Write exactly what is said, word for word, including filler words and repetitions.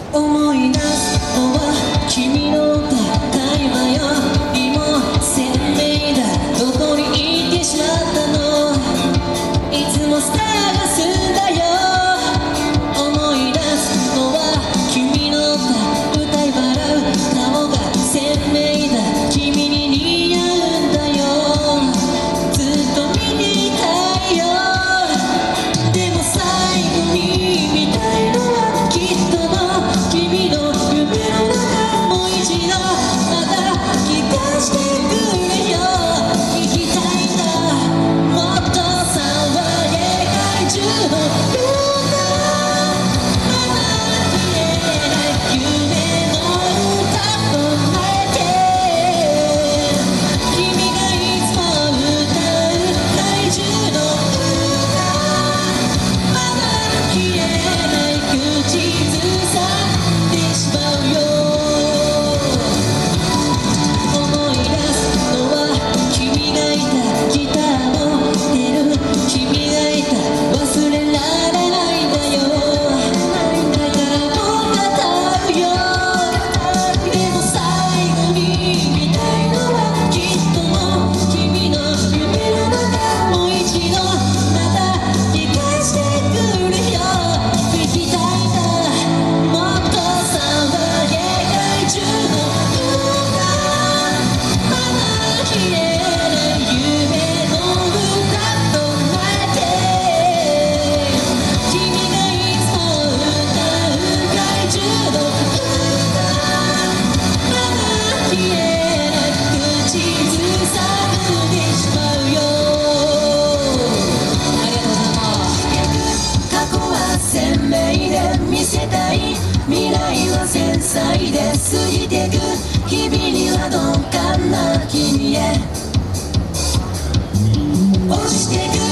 思い出すのは君の歌会話よりも鮮明だ。どこに行ってしまったの、いつも探すんだよ。思い出すのは君の歌歌い笑う顔が鮮明だ。君に似合うんだよ。ずっと見ていたいよ。でも最後に見たいのはきっとの君の夢の中。もう一度また聞かしてくれよ。聞きたいんだもっと騒げ怪獣のような。まだ消えない夢の歌となって君がいつも歌う怪獣の歌。まだ消えない口ずさんでしまうよ。思い出すのは君がいたギターの出る君がいた忘れられないんだよ。だからもう語るよ。でも最後に見たいのはきっとも君の夢の中。もう一度また聞かしてくれよ。聞きたいんだもっと騒げ怪獣のような。まだ消えない夢の歌となって君がいつも歌う怪獣の歌。まだ消えない口ずさんでしまうよ。ありがとうございます。過去は鮮明で見せたい、未来は繊細で過ぎてく。日々には鈍感な君へ落ちてく。